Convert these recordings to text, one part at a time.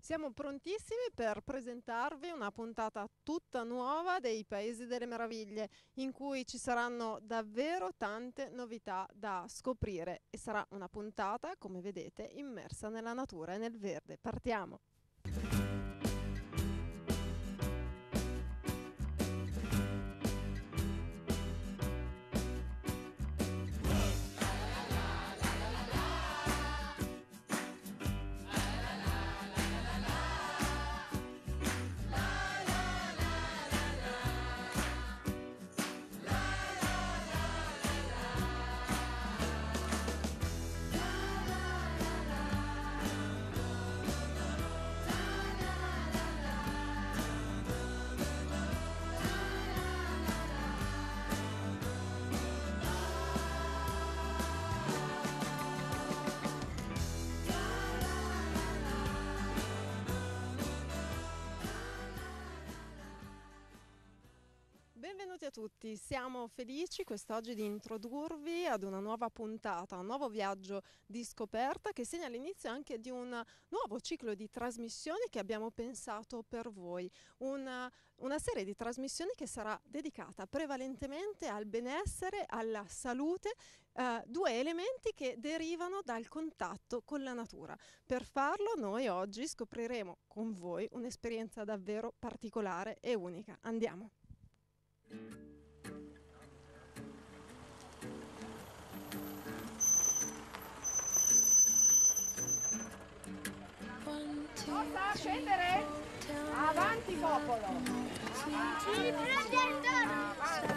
Siamo prontissimi per presentarvi una puntata tutta nuova dei Paesi delle Meraviglie, in cui ci saranno davvero tante novità da scoprire e sarà una puntata, come vedete, immersa nella natura e nel verde. Partiamo! Benvenuti a tutti, siamo felici quest'oggi di introdurvi ad una nuova puntata, un nuovo viaggio di scoperta che segna l'inizio anche di un nuovo ciclo di trasmissioni che abbiamo pensato per voi, una serie di trasmissioni che sarà dedicata prevalentemente al benessere, alla salute, due elementi che derivano dal contatto con la natura. Per farlo noi oggi scopriremo con voi un'esperienza davvero particolare e unica. Andiamo! Posso scendere? Avanti popolo! Ci prende il tono!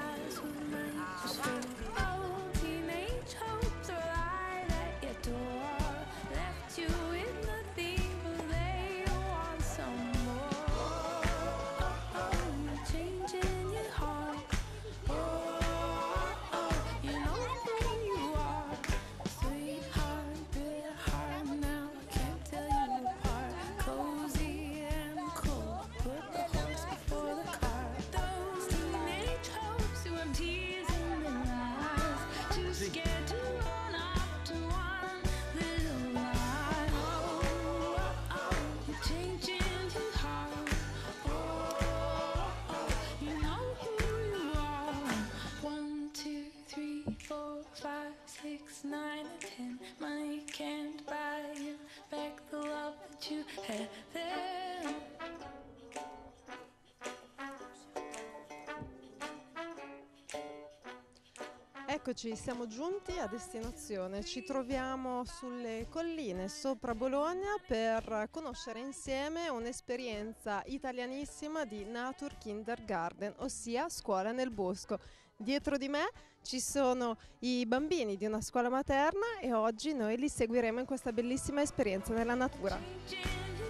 Eccoci, siamo giunti a destinazione, ci troviamo sulle colline sopra Bologna per conoscere insieme un'esperienza italianissima di Nature Kindergarten, ossia scuola nel bosco. Dietro di me ci sono i bambini di una scuola materna e oggi noi li seguiremo in questa bellissima esperienza nella natura.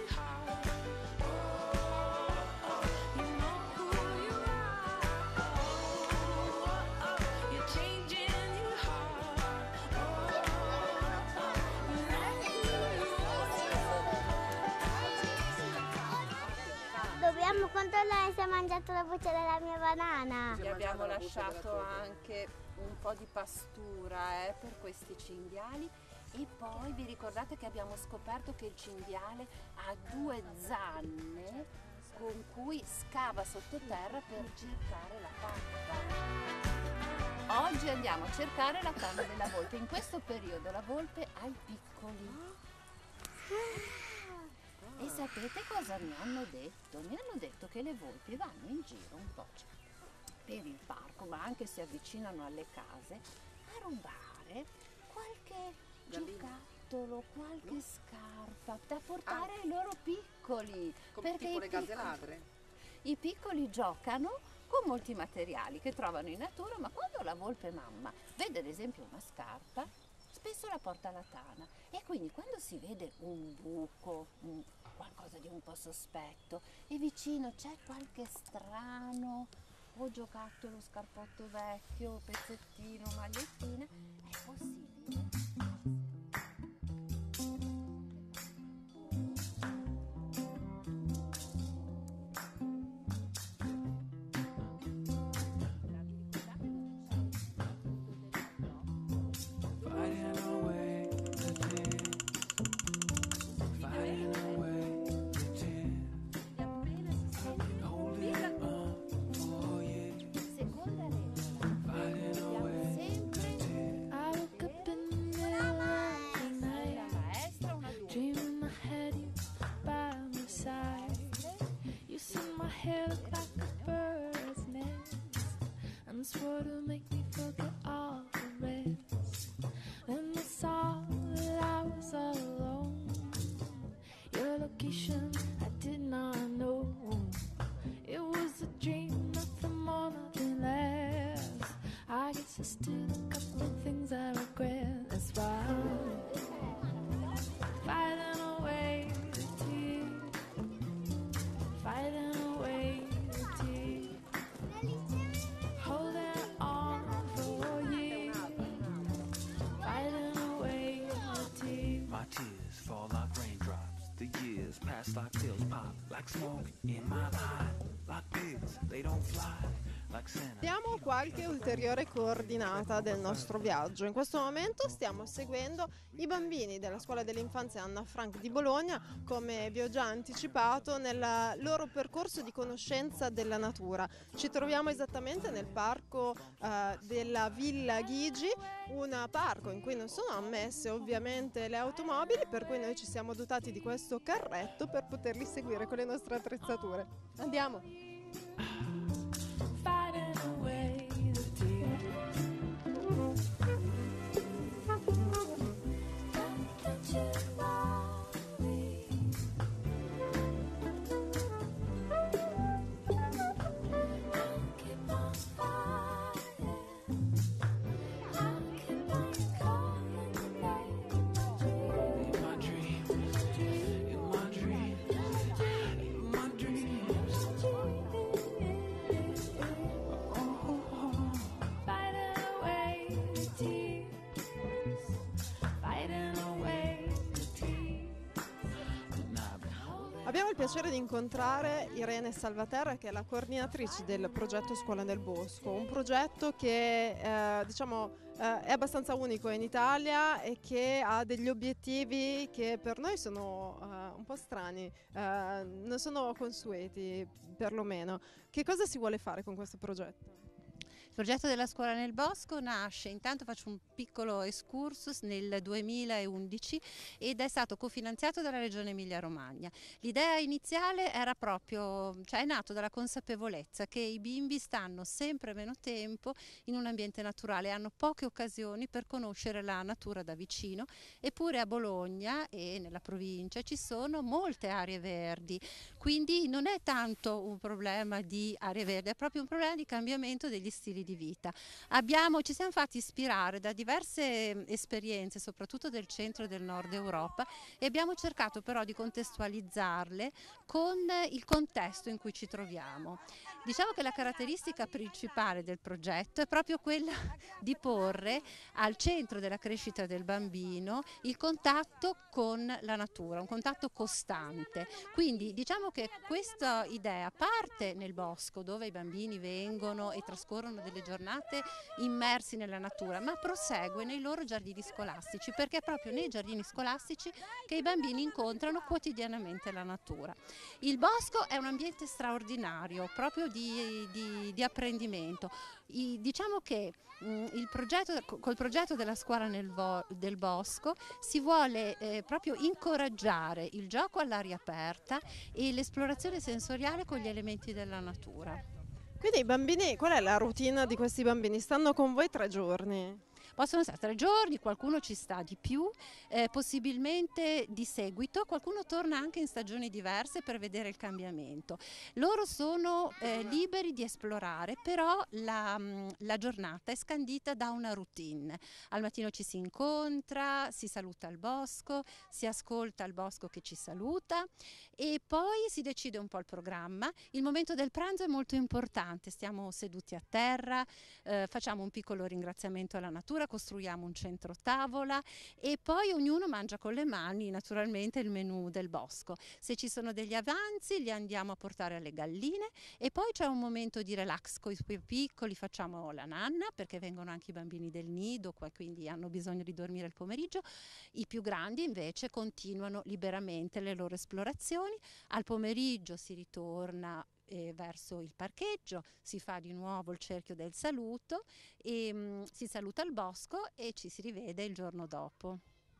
Dobbiamo controllare se ha mangiato la buccia della mia banana. Vi abbiamo lasciato anche un po' di pastura per questi cinghiali e poi vi ricordate che abbiamo scoperto che il cinghiale ha due zanne con cui scava sottoterra per cercare la pappa. Oggi andiamo a cercare la canna della volpe. In questo periodo la volpe ha i piccoli. E sapete cosa mi hanno detto? Mi hanno detto che le volpi vanno in giro un po' per il parco, ma anche si avvicinano alle case a rubare qualche giocattolo, qualche scarpa da portare ai loro piccoli. Come tipo le case ladre? I piccoli giocano con molti materiali che trovano in natura, ma quando la volpe mamma vede ad esempio una scarpa, spesso la porta alla tana e quindi quando si vede un buco, qualcosa di un po' sospetto e vicino c'è qualche strano o giocattolo, scarpotto vecchio, pezzettino, magliettina, è possibile. Finding a way to Just do a couple of things I regret. That's why I'm fighting away the tears, fighting away the tears, holding on for years, fighting away the tears. My tears fall like raindrops. The years pass like pills pop, like smoke in my mind, like pigs, they don't fly. Diamo qualche ulteriore coordinata del nostro viaggio. In questo momento stiamo seguendo i bambini della scuola dell'infanzia Anna Frank di Bologna, come vi ho già anticipato, nel loro percorso di conoscenza della natura. Ci troviamo esattamente nel parco della Villa Ghigi, un parco in cui non sono ammesse ovviamente le automobili, per cui noi ci siamo dotati di questo carretto per poterli seguire con le nostre attrezzature. Andiamo! Fighting away the tears. Don't you worry. I'll keep on fighting. I'll keep on calling away In my dreams, in my dreams, in my dreams. fighting away the tears, fighting away the tears. Abbiamo il piacere di incontrare Irene Salvaterra, che è la coordinatrice del progetto Scuola nel Bosco, un progetto che è abbastanza unico in Italia e che ha degli obiettivi che per noi sono un po' strani, non sono consueti perlomeno. Che cosa si vuole fare con questo progetto? Il progetto della scuola nel bosco nasce, intanto faccio un piccolo excursus, nel 2011 ed è stato cofinanziato dalla Regione Emilia-Romagna. L'idea iniziale era proprio, è nato dalla consapevolezza che i bimbi stanno sempre meno tempo in un ambiente naturale, hanno poche occasioni per conoscere la natura da vicino, eppure a Bologna e nella provincia ci sono molte aree verdi, quindi non è tanto un problema di aree verdi, è proprio un problema di cambiamento degli stili di vita. Ci siamo fatti ispirare da diverse esperienze, soprattutto del centro e del nord Europa, e abbiamo cercato però di contestualizzarle con il contesto in cui ci troviamo. Diciamo che la caratteristica principale del progetto è proprio quella di porre al centro della crescita del bambino il contatto con la natura, un contatto costante. Quindi diciamo che questa idea parte nel bosco, dove i bambini vengono e trascorrono delle giornate immersi nella natura, ma prosegue nei loro giardini scolastici, perché è proprio nei giardini scolastici che i bambini incontrano quotidianamente la natura. Il bosco è un ambiente straordinario, proprio di apprendimento. Diciamo che col progetto della scuola del bosco si vuole proprio incoraggiare il gioco all'aria aperta e l'esplorazione sensoriale con gli elementi della natura. Quindi i bambini, qual è la routine di questi bambini? Stanno con voi 3 giorni? Possono stare 3 giorni, qualcuno ci sta di più, possibilmente di seguito, qualcuno torna anche in stagioni diverse per vedere il cambiamento. Loro sono liberi di esplorare, però la giornata è scandita da una routine. Al mattino ci si incontra, si saluta al bosco, si ascolta il bosco che ci saluta e poi si decide un po' il programma. Il momento del pranzo è molto importante, stiamo seduti a terra, facciamo un piccolo ringraziamento alla natura, costruiamo un centro tavola e poi ognuno mangia con le mani naturalmente il menù del bosco. Se ci sono degli avanzi li andiamo a portare alle galline e poi c'è un momento di relax con i più piccoli, facciamo la nanna perché vengono anche i bambini del nido qua, quindi hanno bisogno di dormire il pomeriggio. I più grandi invece continuano liberamente le loro esplorazioni. Al pomeriggio si ritorna verso il parcheggio, si fa di nuovo il cerchio del saluto e si saluta il bosco e ci si rivede il giorno dopo.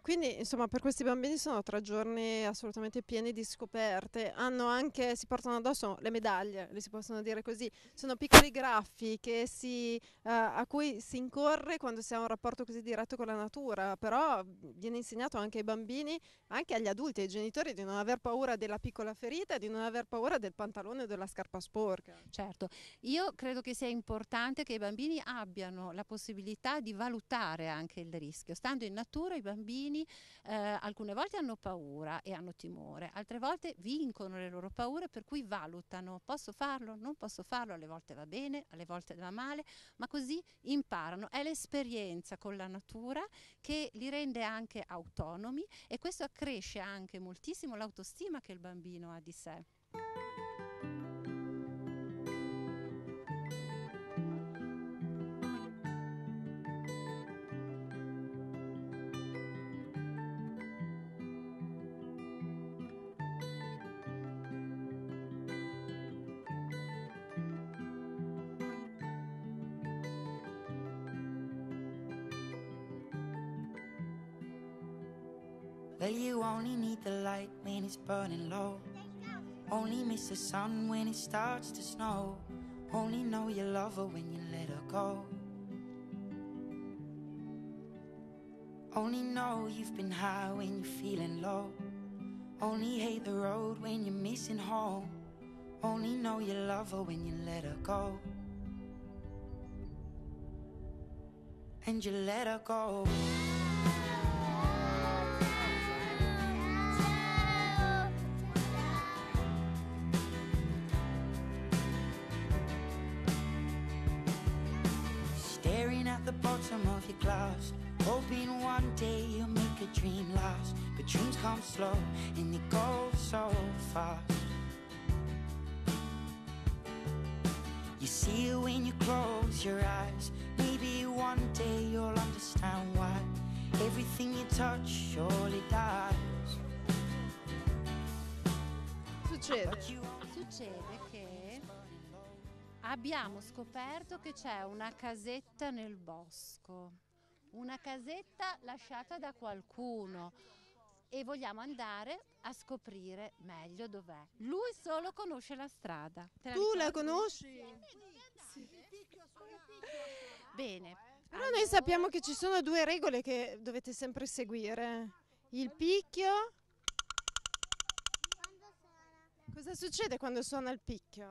quindi insomma per questi bambini sono 3 giorni assolutamente pieni di scoperte, hanno anche, si portano addosso le medaglie, le si possono dire così, sono piccoli graffi a cui si incorre quando si ha un rapporto così diretto con la natura, però viene insegnato anche ai bambini, anche agli adulti, ai genitori di non aver paura della piccola ferita e di non aver paura del pantalone o della scarpa sporca. Certo, io credo che sia importante che i bambini abbiano la possibilità di valutare anche il rischio. Stando in natura i bambini alcune volte hanno paura e hanno timore, altre volte vincono le loro paure per cui valutano, posso farlo, non posso farlo, alle volte va bene, alle volte va male, ma così imparano. È l'esperienza con la natura che li rende anche autonomi e questo accresce anche moltissimo l'autostima che il bambino ha di sé. Well, you only need the light when it's burning low. Only miss the sun when it starts to snow. Only know you love her when you let her go. Only know you've been high when you're feeling low. Only hate the road when you're missing home. Only know you love her when you let her go. And you let her go. The bottom of your glass, hoping one day you'll make a dream last. But dreams come slow and they go so fast. You see it when you close your eyes. Maybe one day you'll understand why everything you touch surely dies. Succede che abbiamo scoperto che c'è una casetta nel bosco, una casetta lasciata da qualcuno e vogliamo andare a scoprire meglio dov'è. Lui solo conosce la strada. Tu la conosci? Sì. Bene. Però noi sappiamo che ci sono 2 regole che dovete sempre seguire. Il picchio. Cosa succede quando suona il picchio?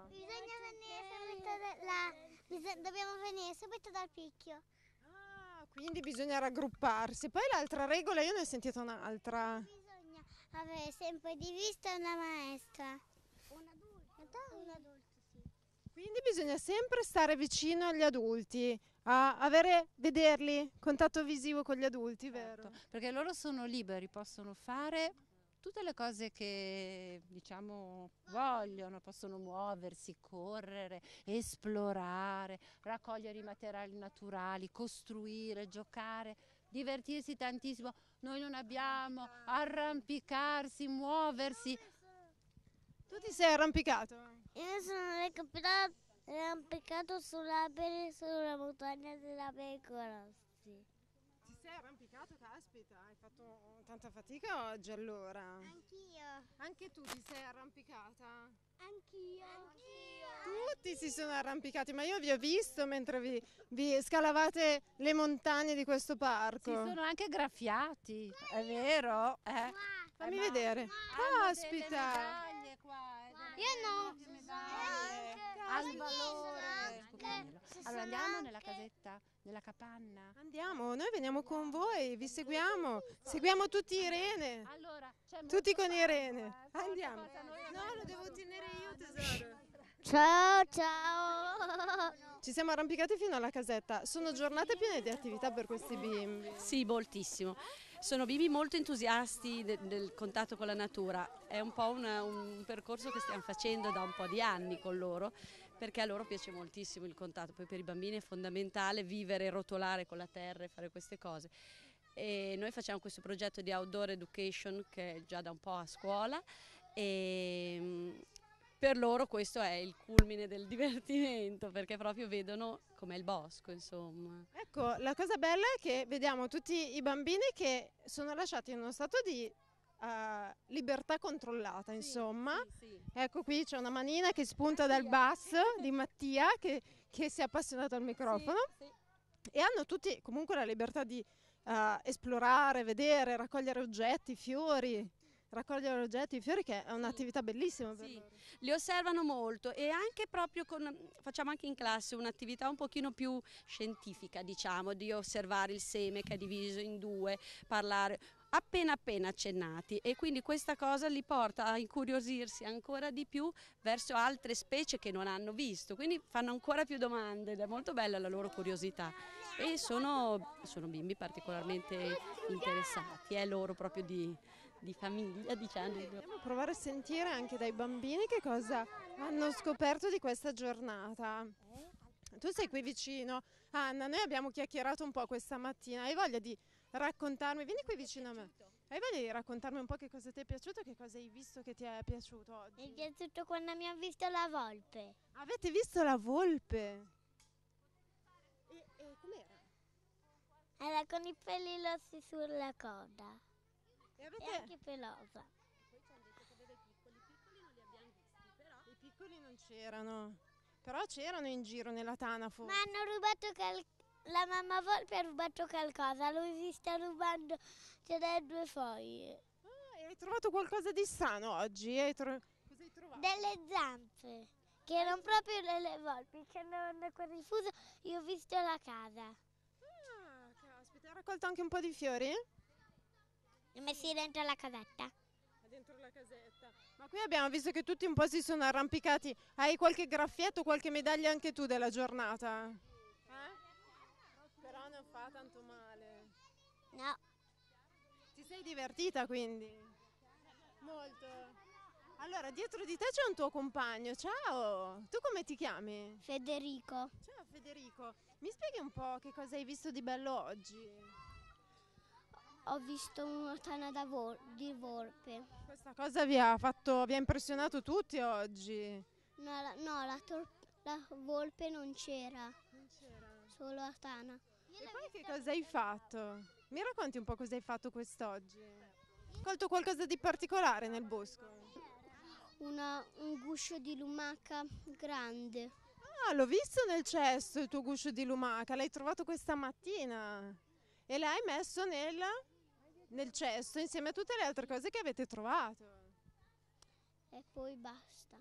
Dobbiamo venire subito dal picchio. Ah, quindi bisogna raggrupparsi. Poi l'altra regola, io ne ho sentita un'altra. Bisogna avere sempre di vista una maestra. Un adulto. Un adulto, sì. Quindi bisogna sempre stare vicino agli adulti, vederli, contatto visivo con gli adulti, vero? Certo, perché loro sono liberi, possono fare tutte le cose che diciamo vogliono, possono muoversi, correre, esplorare, raccogliere i materiali naturali, costruire, giocare, divertirsi tantissimo. Noi non abbiamo, arrampicarsi, muoversi. Tu ti sei arrampicato? Io sono arrampicato sull'albero sulla montagna della pecora. Sì. Ti sei arrampicato, caspita, hai fatto tanta fatica oggi allora. Anch'io. Anche tu ti sei arrampicata? Anch'io. Tutti si sono arrampicati, ma io vi ho visto mentre vi scalavate le montagne di questo parco. Si sono anche graffiati, è vero? Fammi vedere. Caspita! Io no. Al valore. Allora andiamo nella casetta, nella capanna. Andiamo, noi veniamo con voi, vi seguiamo. Seguiamo tutti Irene. Allora, Tutti con Irene. Andiamo. No, lo devo tenere io, tesoro. Ciao, ciao. Ci siamo arrampicati fino alla casetta. Sono giornate piene di attività per questi bimbi. Sì, moltissimo. Sono bimbi molto entusiasti del contatto con la natura. È un po' un percorso che stiamo facendo da un po' di anni con loro, perché a loro piace moltissimo il contatto. Poi per i bambini è fondamentale vivere, rotolare con la terra e fare queste cose. E noi facciamo questo progetto di outdoor education che è già da un po' a scuola e per loro questo è il culmine del divertimento, perché proprio vedono com'è il bosco, insomma. Ecco, la cosa bella è che vediamo tutti i bambini che sono lasciati in uno stato di libertà controllata, insomma. Sì. Ecco, qui c'è una manina che spunta dal basso di Mattia che si è appassionato al microfono. E hanno tutti comunque la libertà di esplorare, vedere, raccogliere oggetti, fiori. Raccogliere oggetti, i fiori, che è un'attività bellissima per loro. Li osservano molto e anche proprio facciamo anche in classe un'attività un pochino più scientifica, diciamo, di osservare il seme che è diviso in due, parlare appena accennati, e quindi questa cosa li porta a incuriosirsi ancora di più verso altre specie che non hanno visto, quindi fanno ancora più domande ed è molto bella la loro curiosità, e sono bimbi particolarmente interessati, è loro proprio di famiglia, diciamo. Andiamo a provare a sentire anche dai bambini che cosa hanno scoperto di questa giornata. Tu sei qui vicino. Anna, noi abbiamo chiacchierato un po' questa mattina. Hai voglia di raccontarmi? Vieni qui vicino a me. Hai voglia di raccontarmi un po' che cosa ti è piaciuto e che cosa hai visto che ti è piaciuto oggi? Mi è piaciuto quando abbiamo visto la volpe. Avete visto la volpe? E com'era? Era con i peli rossi sulla coda. E E anche pelosa. Poi ci hanno detto che aveva i piccoli non li abbiamo visti, però i piccoli non c'erano. Però c'erano in giro nella tana forse. Ma hanno rubato la mamma volpe ha rubato qualcosa, l'ho vista rubando, c'erano 2 foglie. E hai trovato qualcosa di strano oggi? Cosa hai trovato? Delle zampe, che erano proprio delle volpi, che andavano da quel rifuso, io ho visto la casa. Ah, caspita, hai raccolto anche un po' di fiori? Li ho messi dentro la casetta. Dentro la casetta. Ma qui abbiamo visto che tutti un po' si sono arrampicati. Hai qualche graffietto, qualche medaglia anche tu della giornata? Però non fa tanto male. No, Ti sei divertita quindi? Molto. Allora, dietro di te c'è un tuo compagno. Ciao! Tu come ti chiami? Federico. Ciao Federico. Mi spieghi un po' che cosa hai visto di bello oggi? Ho visto una tana di volpe. Questa cosa vi ha impressionato tutti oggi? No, la volpe non c'era, Non c'era. solo la tana. E poi che cosa hai fatto? Mi racconti un po' cosa hai fatto quest'oggi? Hai colto qualcosa di particolare nel bosco? Un guscio di lumaca grande. Ah, l'ho visto nel cesto il tuo guscio di lumaca, l'hai trovato questa mattina e l'hai messo nel cesto insieme a tutte le altre cose che avete trovato. E poi basta.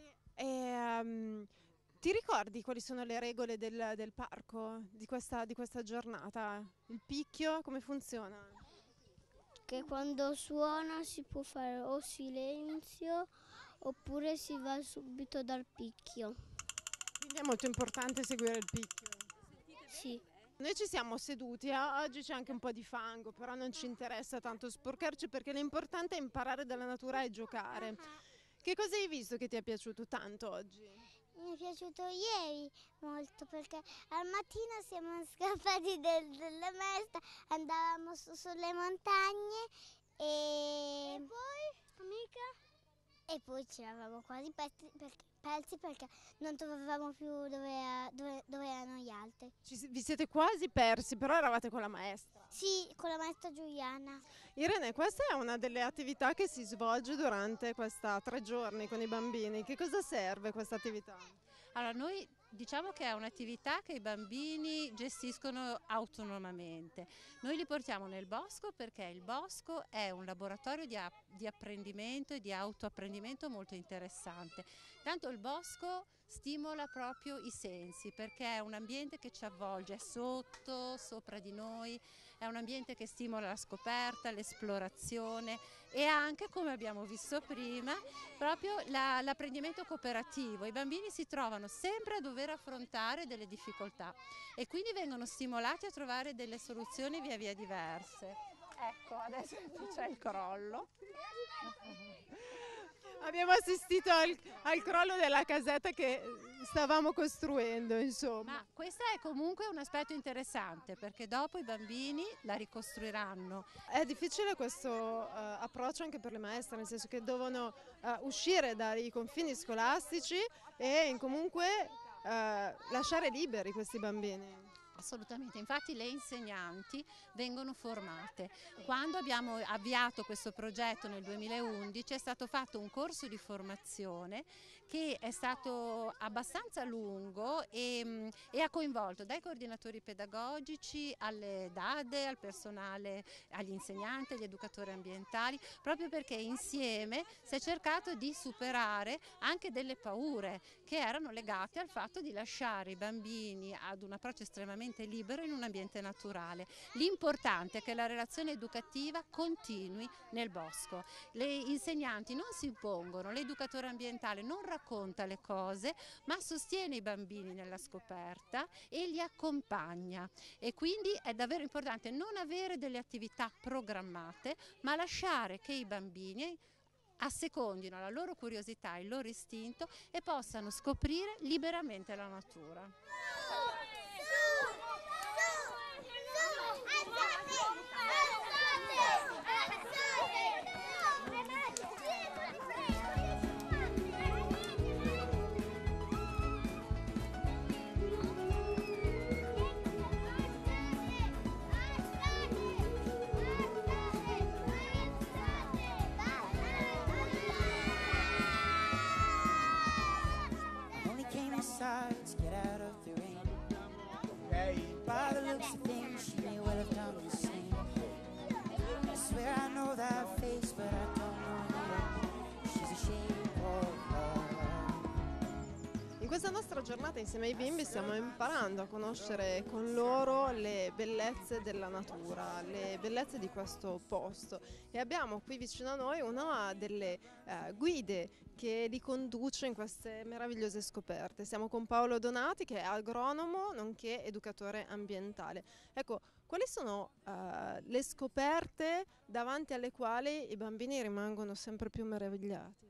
Ti ricordi quali sono le regole del parco di questa giornata? Il picchio, come funziona? Che quando suona si può fare o silenzio oppure si va subito dal picchio. Quindi è molto importante seguire il picchio. Sì. Noi ci siamo seduti, oggi c'è anche un po' di fango, però non ci interessa tanto sporcarci perché l'importante è imparare dalla natura e giocare. Che cosa hai visto che ti è piaciuto tanto oggi? Mi è piaciuto ieri molto perché al mattino siamo scappati dalla maestra, andavamo sulle montagne e poi, amica? E poi ci eravamo quasi persi perché non trovavamo più dove erano gli altri. Vi siete quasi persi, però eravate con la maestra. Sì, con la maestra Giuliana. Irene, questa è una delle attività che si svolge durante questa 3 giorni con i bambini. Che cosa serve questa attività? Allora, noi diciamo che è un'attività che i bambini gestiscono autonomamente. Noi li portiamo nel bosco perché il bosco è un laboratorio di apprendimento e di autoapprendimento molto interessante. Tanto il bosco stimola proprio i sensi perché è un ambiente che ci avvolge, è sotto, sopra di noi, è un ambiente che stimola la scoperta, l'esplorazione e anche, come abbiamo visto prima, proprio l'apprendimento cooperativo. I bambini si trovano sempre a dover affrontare delle difficoltà e quindi vengono stimolati a trovare delle soluzioni via via diverse. Ecco, adesso c'è il crollo. Abbiamo assistito al crollo della casetta che stavamo costruendo, insomma. Ma questo è comunque un aspetto interessante, perché dopo i bambini la ricostruiranno. È difficile questo approccio anche per le maestre, nel senso che devono uscire dai confini scolastici e comunque lasciare liberi questi bambini. Assolutamente, infatti le insegnanti vengono formate. Quando abbiamo avviato questo progetto nel 2011 è stato fatto un corso di formazione che è stato abbastanza lungo e ha coinvolto dai coordinatori pedagogici alle DADE, al personale, agli insegnanti, agli educatori ambientali, proprio perché insieme si è cercato di superare anche delle paure che erano legate al fatto di lasciare i bambini ad un approccio estremamente libero in un ambiente naturale. L'importante è che la relazione educativa continui nel bosco. Le insegnanti non si impongono, l'educatore ambientale non racconta le cose, ma sostiene i bambini nella scoperta e li accompagna. E quindi è davvero importante non avere delle attività programmate, ma lasciare che i bambini assecondino la loro curiosità, il loro istinto e possano scoprire liberamente la natura. Only came inside to get out of the rain. By the looks of things, she may well have done the same. I swear I know that face, but I don't know her name. She's ashamed of her. In questa nostra giornata insieme ai bimbi stiamo imparando a conoscere con loro le bellezze della natura, le bellezze di questo posto, e abbiamo qui vicino a noi una delle guide che li conduce in queste meravigliose scoperte. Siamo con Paolo Donati, che è agronomo nonché educatore ambientale. Ecco, quali sono le scoperte davanti alle quali i bambini rimangono sempre più meravigliati?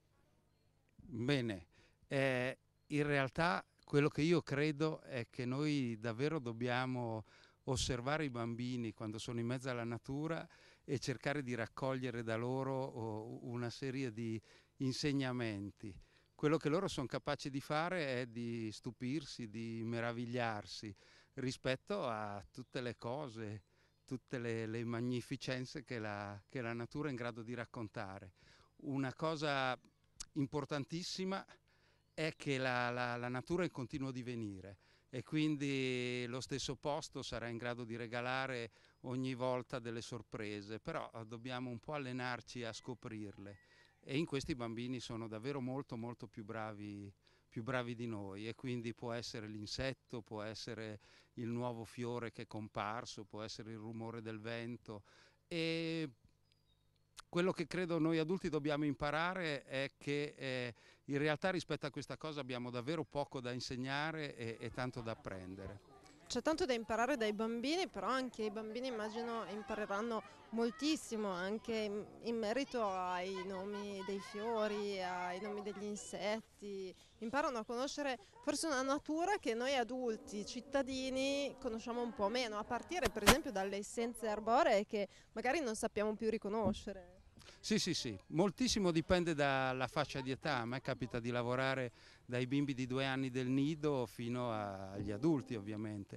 Bene, in realtà quello che io credo è che noi davvero dobbiamo osservare i bambini quando sono in mezzo alla natura e cercare di raccogliere da loro una serie di insegnamenti. Quello che loro sono capaci di fare è di stupirsi, di meravigliarsi rispetto a tutte le cose, tutte le magnificenze che la natura è in grado di raccontare. Una cosa importantissima è che la natura è in continuo divenire e quindi lo stesso posto sarà in grado di regalare ogni volta delle sorprese, però dobbiamo un po' allenarci a scoprirle, e in questi i bambini sono davvero molto molto più bravi di noi, e quindi può essere l'insetto, può essere il nuovo fiore che è comparso, può essere il rumore del vento. E quello che credo noi adulti dobbiamo imparare è che in realtà rispetto a questa cosa abbiamo davvero poco da insegnare e tanto da apprendere. C'è tanto da imparare dai bambini, però anche i bambini immagino impareranno moltissimo anche in merito ai nomi dei fiori, ai nomi degli insetti. Imparano a conoscere forse una natura che noi adulti, cittadini, conosciamo un po' meno, a partire per esempio dalle essenze arboree che magari non sappiamo più riconoscere. Sì, moltissimo dipende dalla fascia di età. A me capita di lavorare dai bimbi di 2 anni del nido fino agli adulti, ovviamente.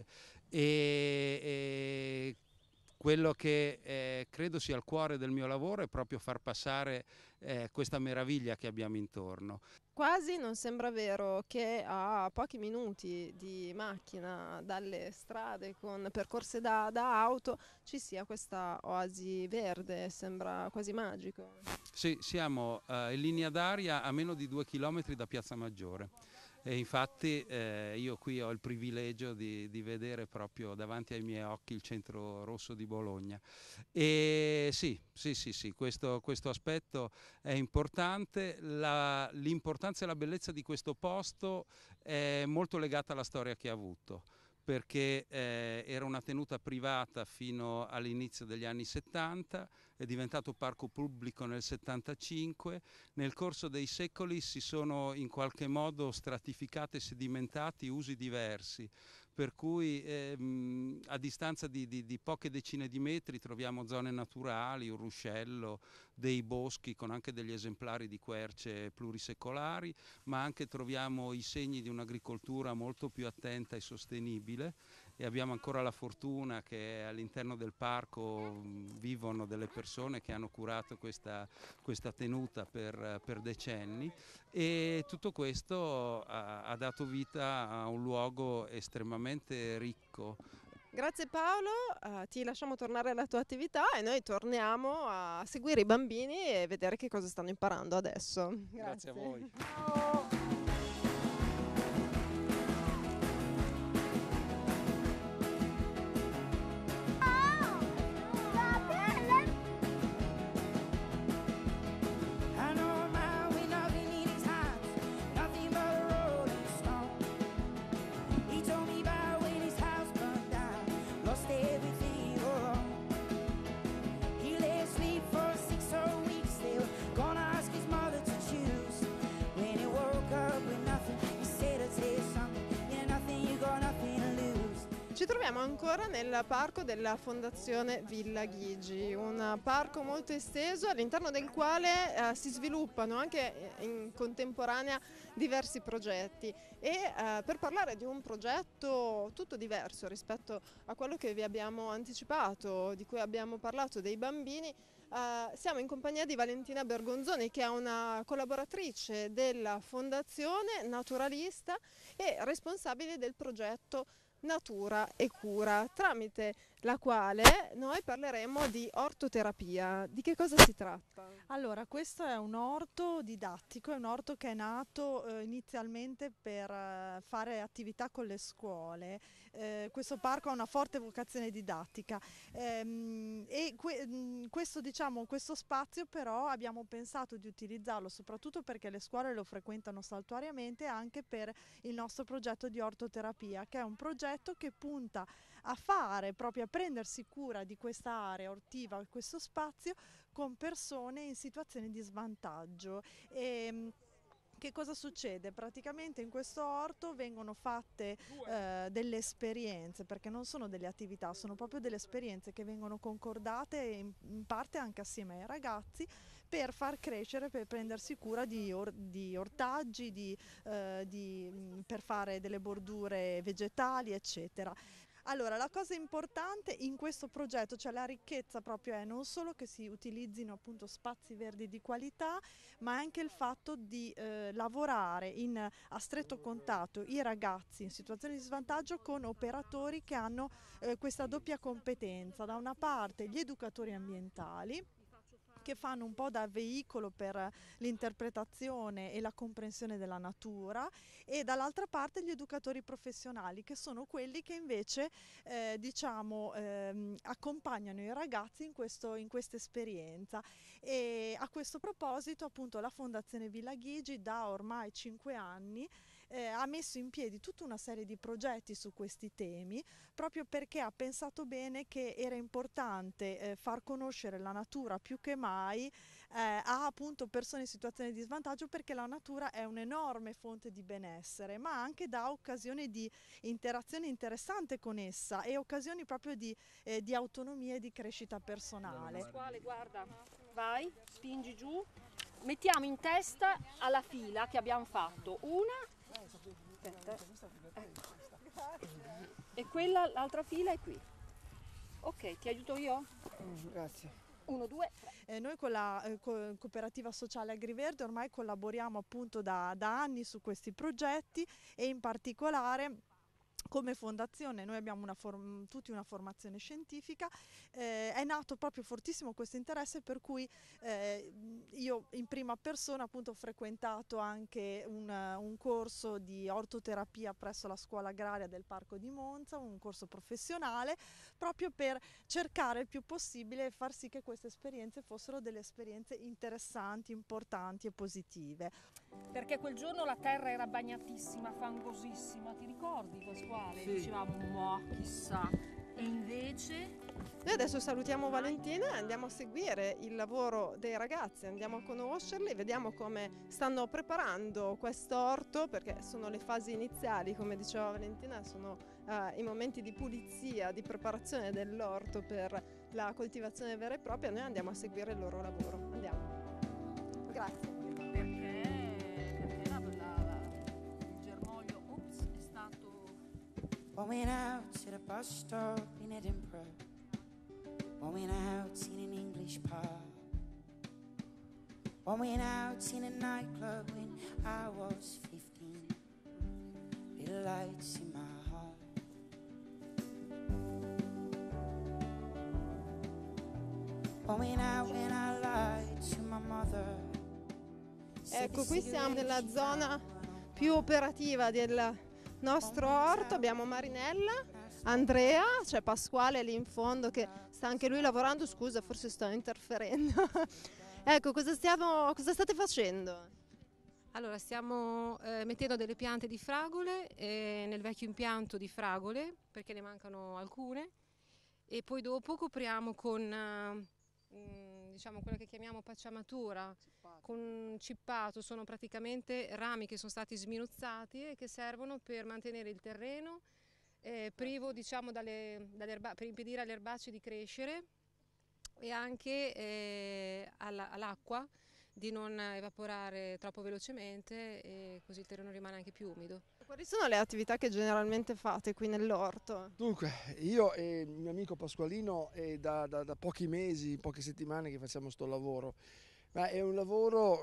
E quello che credo sia il cuore del mio lavoro è proprio far passare questa meraviglia che abbiamo intorno. Quasi non sembra vero che a pochi minuti di macchina dalle strade con percorse da auto ci sia questa oasi verde, sembra quasi magico. Sì, siamo in linea d'aria a meno di 2 chilometri da Piazza Maggiore. E infatti io qui ho il privilegio di vedere proprio davanti ai miei occhi il centro rosso di Bologna. E sì, questo aspetto è importante. L'importanza e la bellezza di questo posto è molto legata alla storia che ha avuto, perché era una tenuta privata fino all'inizio degli anni 70, è diventato parco pubblico nel 75, nel corso dei secoli si sono in qualche modo stratificati e sedimentati usi diversi, per cui a distanza di poche decine di metri troviamo zone naturali, un ruscello, dei boschi con anche degli esemplari di querce plurisecolari, ma anche troviamo i segni di un'agricoltura molto più attenta e sostenibile, e abbiamo ancora la fortuna che all'interno del parco vivono delle persone che hanno curato questa tenuta per decenni, e tutto questo ha dato vita a un luogo estremamente ricco. Grazie Paolo, ti lasciamo tornare alla tua attività e noi torniamo a seguire i bambini e vedere che cosa stanno imparando adesso. Grazie a voi. I know my way, nothing in his hands, nothing but a rolling stone. He told me about when his house burned down, lost everything alone. He lay asleep for 6 whole weeks, they were gonna ask his mother to choose. When he woke up with nothing, he said, I'll tell you something, yeah, nothing, you got nothing to lose. Ci troviamo ancora nel parco della Fondazione Villa Ghigi, un parco molto esteso all'interno del quale si sviluppano anche in contemporanea diversi progetti, e per parlare di un progetto tutto diverso rispetto a quello che vi abbiamo anticipato, di cui abbiamo parlato, dei bambini, siamo in compagnia di Valentina Bergonzoni, che è una collaboratrice della Fondazione, naturalista e responsabile del progetto Natura e Cura, tramite la quale noi parleremo di ortoterapia. Di che cosa si tratta? Allora, questo è un orto didattico, è un orto che è nato inizialmente per fare attività con le scuole. Questo parco ha una forte vocazione didattica, questo spazio però abbiamo pensato di utilizzarlo soprattutto perché le scuole lo frequentano saltuariamente, anche per il nostro progetto di ortoterapia, che è un progetto che punta a proprio a prendersi cura di questa area ortiva, questo spazio, con persone in situazioni di svantaggio. Che cosa succede? Praticamente in questo orto vengono fatte delle esperienze, perché non sono delle attività, sono proprio delle esperienze che vengono concordate in parte anche assieme ai ragazzi, per far crescere, per prendersi cura di ortaggi, per fare delle bordure vegetali, eccetera. Allora, la cosa importante in questo progetto, cioè la ricchezza proprio, è non solo che si utilizzino appunto spazi verdi di qualità, ma anche il fatto di lavorare a stretto contatto i ragazzi in situazioni di svantaggio con operatori che hanno questa doppia competenza: da una parte gli educatori ambientali, che fanno un po' da veicolo per l'interpretazione e la comprensione della natura, e dall'altra parte gli educatori professionali, che sono quelli che invece accompagnano i ragazzi in questa esperienza. E a questo proposito appunto la Fondazione Villa Ghigi da ormai 5 anni ha messo in piedi tutta una serie di progetti su questi temi, proprio perché ha pensato bene che era importante far conoscere la natura più che mai a appunto persone in situazioni di svantaggio, perché la natura è un'enorme fonte di benessere, ma anche dà occasione di interazione interessante con essa e occasioni proprio di autonomia e di crescita personale. Guarda, vai, spingi giù, mettiamo in testa alla fila che abbiamo fatto una. Aspetta, ecco. E quella, l'altra fila è qui. Ok, ti aiuto io? Grazie. 1, 2, 3. Noi con la Cooperativa Sociale Agriverde ormai collaboriamo appunto da anni su questi progetti, e in particolare come fondazione noi abbiamo tutti una formazione scientifica. È nato proprio fortissimo questo interesse, per cui io in prima persona appunto ho frequentato anche un corso di ortoterapia presso la scuola agraria del Parco di Monza, un corso professionale, proprio per cercare il più possibile far sì che queste esperienze fossero delle esperienze interessanti, importanti e positive. Perché quel giorno la terra era bagnatissima, fangosissima, ti ricordi Pasquale? uguale, Sì. dicevamo, ma chissà. E invece Noi adesso salutiamo Valentina e andiamo a seguire il lavoro dei ragazzi, andiamo a conoscerli, vediamo come stanno preparando questo orto, perché sono le fasi iniziali, come diceva Valentina, sono i momenti di pulizia, di preparazione dell'orto per la coltivazione vera e propria. Noi andiamo a seguire il loro lavoro. Andiamo. Grazie. perché il germoglio è stato Going out to the bus stop in Edinburgh. Going out in an English pub. Going out in a nightclub when I was 15. Little lights in my heart. Going out when I lied to my mother. Ecco, qui siamo nella zona più operativa del nostro orto, abbiamo Marinella, Andrea, c'è Pasquale lì in fondo che sta anche lui lavorando. Scusa, forse sto interferendo. Ecco, cosa state facendo? Allora, stiamo mettendo delle piante di fragole nel vecchio impianto di fragole, perché ne mancano alcune, e poi dopo copriamo con diciamo quella che chiamiamo pacciamatura, con cippato. Sono praticamente rami che sono stati sminuzzati e che servono per mantenere il terreno privo, diciamo, per impedire agli erbacei di crescere e anche all'acqua di non evaporare troppo velocemente, e così il terreno rimane anche più umido. Quali sono le attività che generalmente fate qui nell'orto? Dunque, io e il mio amico Pasqualino è da pochi mesi, poche settimane che facciamo sto lavoro. Ma è un lavoro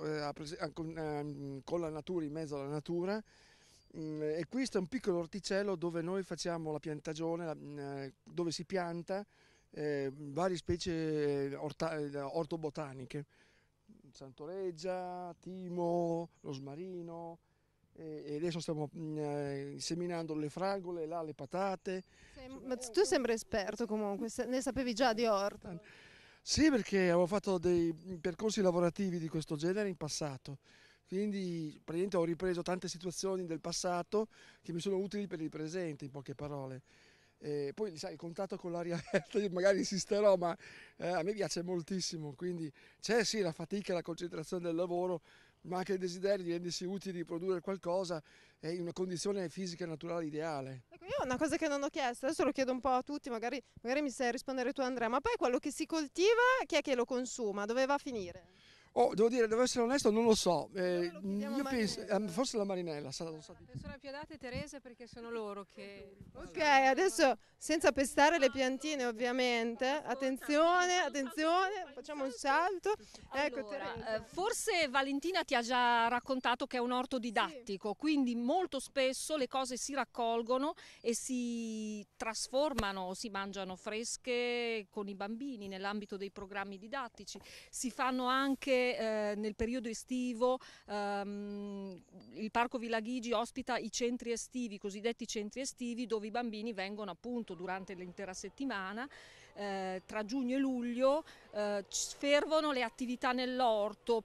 con la natura, in mezzo alla natura. E questo è un piccolo orticello dove noi facciamo la piantagione, dove si pianta varie specie ortobotaniche. Santoreggia, timo, rosmarino, e adesso stiamo seminando le fragole, là le patate. Ma tu sembri esperto comunque, ne sapevi già di orto? Sì, perché avevo fatto dei percorsi lavorativi di questo genere in passato, quindi praticamente ho ripreso tante situazioni del passato che mi sono utili per il presente, in poche parole. Poi sai, il contatto con l'aria aperta, io magari insisterò, ma a me piace moltissimo, quindi c'è sì la fatica, la concentrazione del lavoro, ma anche il desiderio di rendersi utili, di produrre qualcosa in una condizione fisica e naturale ideale. Ecco, io ho una cosa che non ho chiesto, adesso lo chiedo un po' a tutti, magari mi sai rispondere tu Andrea, ma poi quello che si coltiva, chi è che lo consuma? Dove va a finire? Devo essere onesto, non lo so. Io penso, forse la Marinella. Sono più adatte Teresa, perché sono loro che... Ok, adesso senza pestare le piantine ovviamente, attenzione, facciamo un salto. Ecco, allora, forse Valentina ti ha già raccontato che è un orto didattico, quindi molto spesso le cose si raccolgono e si trasformano, si mangiano fresche con i bambini nell'ambito dei programmi didattici. Si fanno anche nel periodo estivo, il Parco Villa Ghigi ospita i centri estivi, i cosiddetti centri estivi, dove i bambini vengono appunto durante l'intera settimana, tra giugno e luglio, fervono le attività nell'orto,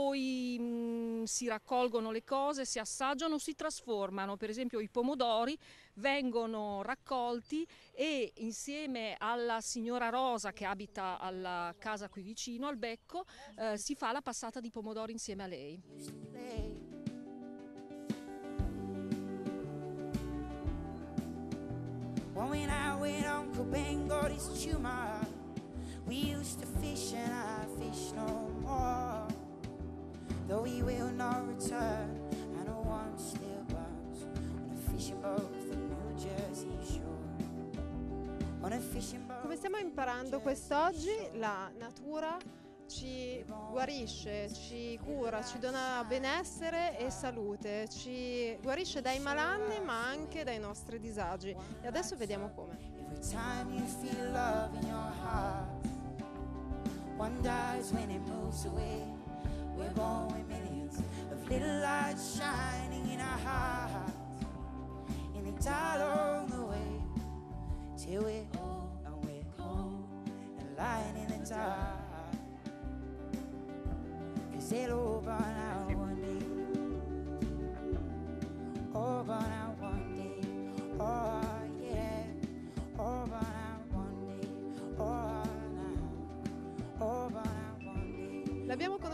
poi si raccolgono le cose, si assaggiano, si trasformano. Per esempio i pomodori vengono raccolti e insieme alla signora Rosa, che abita alla casa qui vicino, al becco, si fa la passata di pomodori insieme a lei. When I went Uncle Ben got his tumor, we used to fish and I fish no more. Though we will not return, I know one still burns on a fishing boat for New Jersey shore. On a fishing boat. Come stiamo imparando quest'oggi, la natura ci guarisce, ci cura, ci dona benessere e salute, ci guarisce dai malanni ma anche dai nostri disagi. E adesso vediamo come. Every time you feel love in your heart, one dies when it moves away. We're born with millions of little lights shining in our hearts, and they die along the way till we're old and we're cold and lying in the dark. 'Cause they'll all burn out one day, all burn out one day. Oh,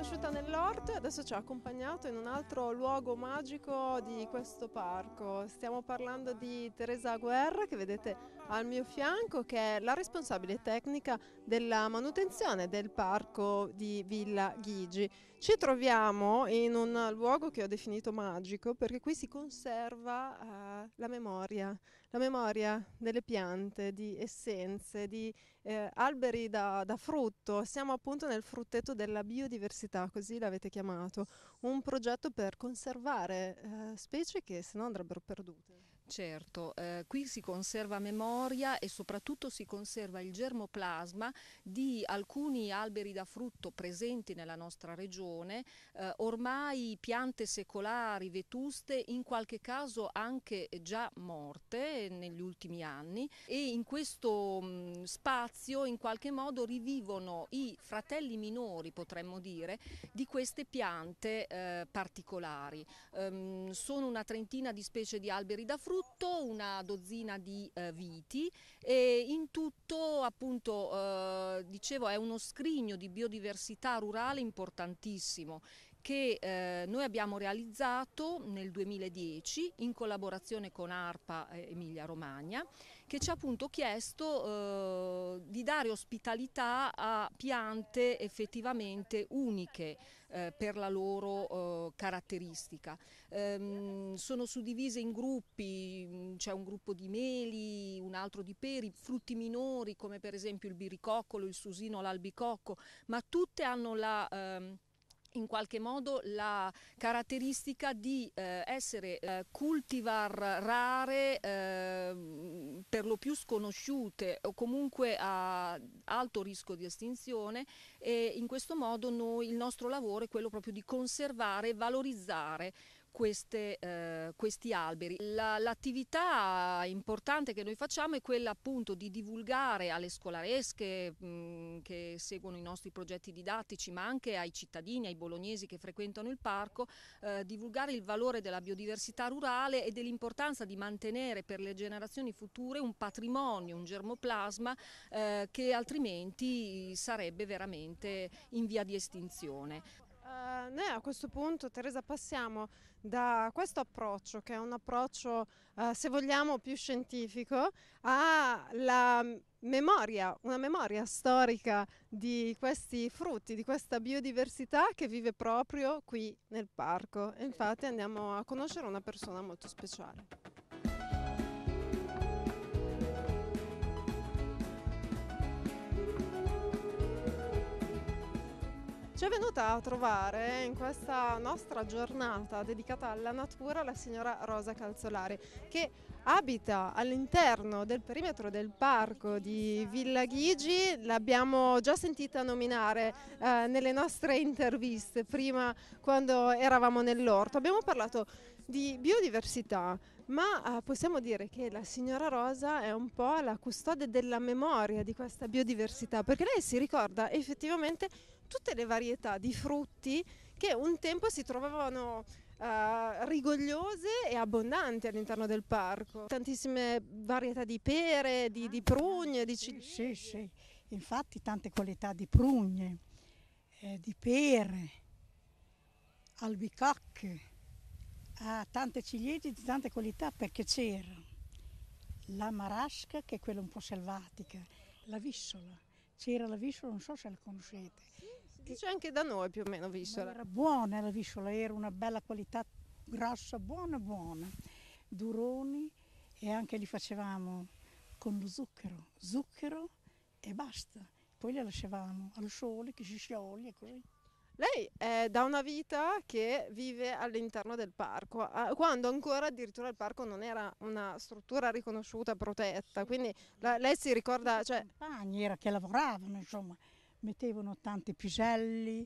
cresciuta nell'orto e adesso ci ha accompagnato in un altro luogo magico di questo parco. Stiamo parlando di Teresa Guerra, che vedete al mio fianco, che è la responsabile tecnica della manutenzione del parco di Villa Ghigi. Ci troviamo in un luogo che ho definito magico perché qui si conserva la memoria delle piante, di essenze, di alberi da frutto. Siamo appunto nel frutteto della biodiversità, così l'avete chiamato, un progetto per conservare specie che se no andrebbero perdute. Certo, qui si conserva memoria e soprattutto si conserva il germoplasma di alcuni alberi da frutto presenti nella nostra regione, ormai piante secolari, vetuste, in qualche caso anche già morte negli ultimi anni, e in questo spazio in qualche modo rivivono i fratelli minori, potremmo dire, di queste piante particolari. Sono una trentina di specie di alberi da frutto, una dozzina di viti, e in tutto appunto dicevo è uno scrigno di biodiversità rurale importantissimo che noi abbiamo realizzato nel 2010 in collaborazione con ARPA Emilia Romagna, che ci ha appunto chiesto di dare ospitalità a piante effettivamente uniche per la loro caratteristica. Sono suddivise in gruppi, c'è un gruppo di meli, un altro di peri, frutti minori come per esempio il biricoccolo, il susino, l'albicocco, ma tutte hanno in qualche modo la caratteristica di essere cultivar rare, per lo più sconosciute o comunque a alto rischio di estinzione, e in questo modo il nostro lavoro è quello proprio di conservare e valorizzare questi alberi. L'attività importante che noi facciamo è quella appunto di divulgare alle scolaresche che seguono i nostri progetti didattici, ma anche ai cittadini, ai bolognesi che frequentano il parco, divulgare il valore della biodiversità rurale e dell'importanza di mantenere per le generazioni future un patrimonio, un germoplasma che altrimenti sarebbe veramente in via di estinzione. Noi a questo punto, Teresa, passiamo da questo approccio, che è un approccio, se vogliamo, più scientifico, alla memoria, una memoria storica di questi frutti, di questa biodiversità che vive proprio qui nel parco. E infatti andiamo a conoscere una persona molto speciale. Ci è venuta a trovare in questa nostra giornata dedicata alla natura la signora Rosa Calzolari, che abita all'interno del perimetro del parco di Villa Ghigi. L'abbiamo già sentita nominare nelle nostre interviste, prima quando eravamo nell'orto. Abbiamo parlato di biodiversità, ma possiamo dire che la signora Rosa è un po' la custode della memoria di questa biodiversità, perché lei si ricorda effettivamente tutte le varietà di frutti che un tempo si trovavano rigogliose e abbondanti all'interno del parco. Tantissime varietà di pere, di prugne, di Sì, sì, infatti tante qualità di prugne, di pere, albicocche, tante ciliegie di tante qualità, perché c'era la marasca, che è quella un po' selvatica, la vissola. C'era la vissola, non so se la conoscete. C'è anche da noi più o meno vissola. Era buona la vissola, era una bella qualità, grossa, buona, duroni, e anche li facevamo con lo zucchero e basta. Poi le lasciavamo al sole che si scioglie e così. Lei è da una vita che vive all'interno del parco, quando ancora addirittura il parco non era una struttura riconosciuta, protetta, quindi lei si ricorda... I compagni era che lavoravano, insomma, mettevano tanti piselli,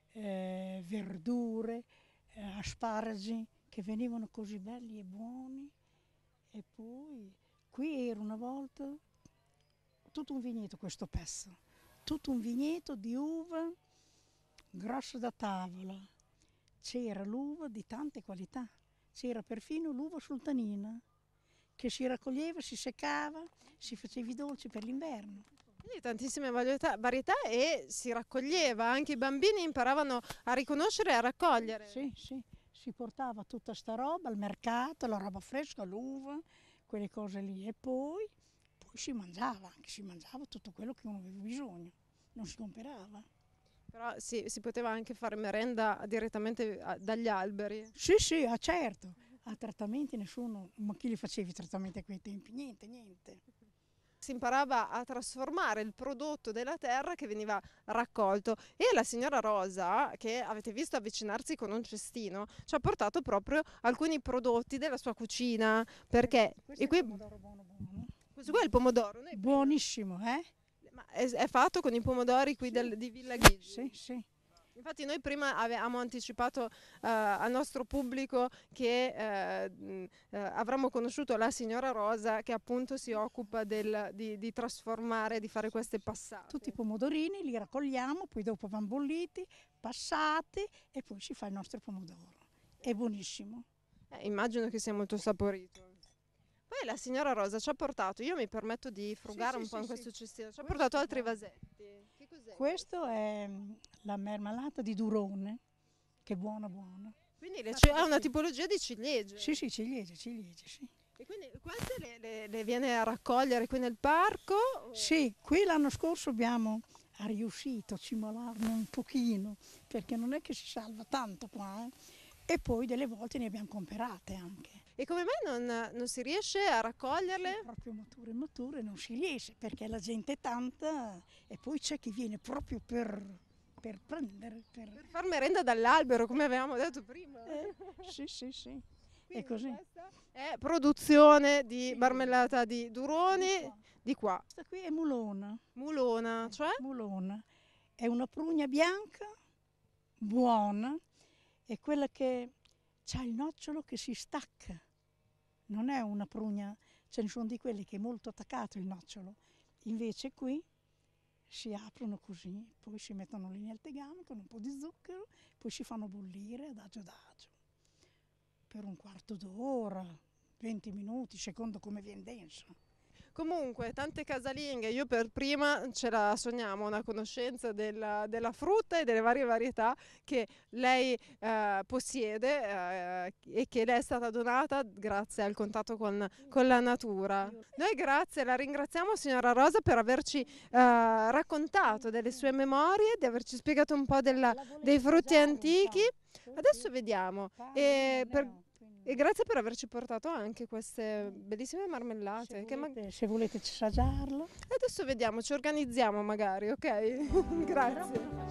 verdure, asparagi, che venivano così belli e buoni. E poi qui era una volta tutto un vigneto, questo pezzo, tutto un vigneto di uva grosso da tavola. C'era l'uva di tante qualità, c'era perfino l'uva sultanina che si raccoglieva, si seccava, si faceva i dolci per l'inverno. Quindi tantissime varietà e si raccoglieva, anche i bambini imparavano a riconoscere e a raccogliere. Sì, sì, si portava tutta sta roba al mercato, la roba fresca, l'uva, quelle cose lì, e poi si mangiava, anche si mangiava tutto quello che uno aveva bisogno, non si comprava. Però si poteva anche fare merenda direttamente dagli alberi. Sì, sì, certo, a trattamenti nessuno, ma chi li faceva i trattamenti a quei tempi? Niente. Si imparava a trasformare il prodotto della terra che veniva raccolto, e la signora Rosa, che avete visto avvicinarsi con un cestino, ci ha portato proprio alcuni prodotti della sua cucina, perché Questo è il pomodoro buono. questo qua è il pomodoro, Buonissimo, ma è fatto con i pomodori qui di Villa Ghigi. Sì, sì. Infatti noi prima avevamo anticipato al nostro pubblico che avremmo conosciuto la signora Rosa, che appunto si occupa di trasformare, di fare queste passate. Tutti i pomodorini li raccogliamo, poi dopo vanno bolliti, passati e poi si fa il nostro pomodoro. È buonissimo. Immagino che sia molto saporito. Poi la signora Rosa ci ha portato, io mi permetto di frugare un po' in questo cestino, ci ha portato altri vasetti. Che cos'è? Questo è la marmellata di durone, che è buona. Quindi è una tipologia di ciliegie. Sì, ciliegie, sì. E quindi queste le viene a raccogliere qui nel parco? Sì, qui l'anno scorso abbiamo riuscito a cimolarne un pochino, perché non è che si salva tanto qua, e poi delle volte ne abbiamo comprate anche. E come mai non si riesce a raccoglierle? Proprio mature non si riesce, perché la gente è tanta e poi c'è chi viene proprio per prendere. Per far merenda dall'albero, come avevamo detto prima. Sì. Quindi È così. questa è produzione di marmellata di duroni di qua. Questa qui è mulona. Mulona, cioè? Mulona. È una prugna bianca, buona, è quella che c'ha il nocciolo che si stacca. Non è una prugna, ce ne sono di quelli che è molto attaccato il nocciolo. Invece qui si aprono così, poi si mettono lì nel tegame con un po' di zucchero, poi si fanno bollire adagio per un quarto d'ora, 20 minuti, secondo come viene denso. Comunque, tante casalinghe, io per prima ce la sogniamo, una conoscenza della frutta e delle varie varietà che lei possiede e che le è stata donata grazie al contatto con la natura. Noi la ringraziamo signora Rosa per averci raccontato delle sue memorie, di averci spiegato un po' dei frutti antichi. Adesso vediamo. E grazie per averci portato anche queste bellissime marmellate. Se volete assaggiarlo. Adesso vediamo, ci organizziamo magari, ok? Grazie.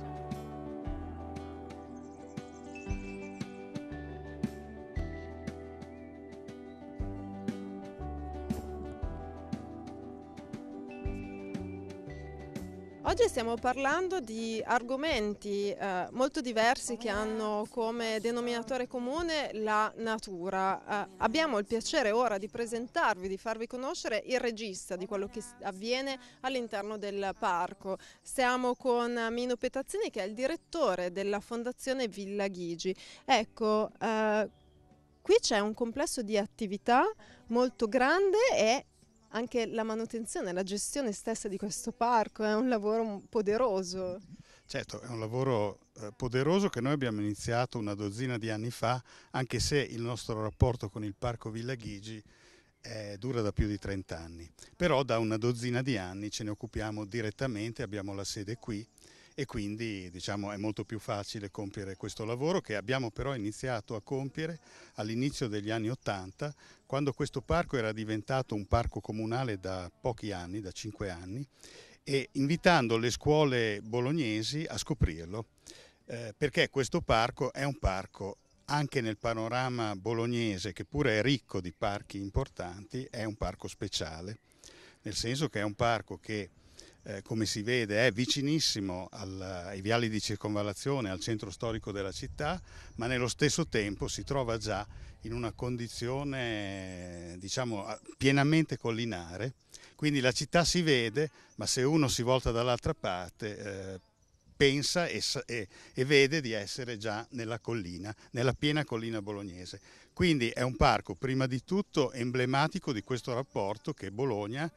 Oggi stiamo parlando di argomenti molto diversi che hanno come denominatore comune la natura. Abbiamo il piacere ora di presentarvi, di farvi conoscere il regista di quello che avviene all'interno del parco. Stiamo con Mino Petazzini, che è il direttore della Fondazione Villa Ghigi. Ecco, qui c'è un complesso di attività molto grande e anche la manutenzione, la gestione stessa di questo parco è un lavoro poderoso. Certo, è un lavoro poderoso che noi abbiamo iniziato una dozzina di anni fa, anche se il nostro rapporto con il Parco Villa Ghigi dura da più di 30 anni. Però da una dozzina di anni ce ne occupiamo direttamente, abbiamo la sede qui e quindi diciamo è molto più facile compiere questo lavoro, che abbiamo però iniziato a compiere all'inizio degli anni '80, quando questo parco era diventato un parco comunale da pochi anni, da 5 anni, e invitando le scuole bolognesi a scoprirlo, perché questo parco è un parco anche nel panorama bolognese, che pure è ricco di parchi importanti, è un parco speciale, nel senso che è un parco che come si vede è vicinissimo ai viali di circonvallazione, al centro storico della città, ma nello stesso tempo si trova già in una condizione diciamo pienamente collinare, quindi la città si vede, ma se uno si volta dall'altra parte pensa e vede di essere già nella collina, nella piena collina bolognese. Quindi è un parco prima di tutto emblematico di questo rapporto che Bologna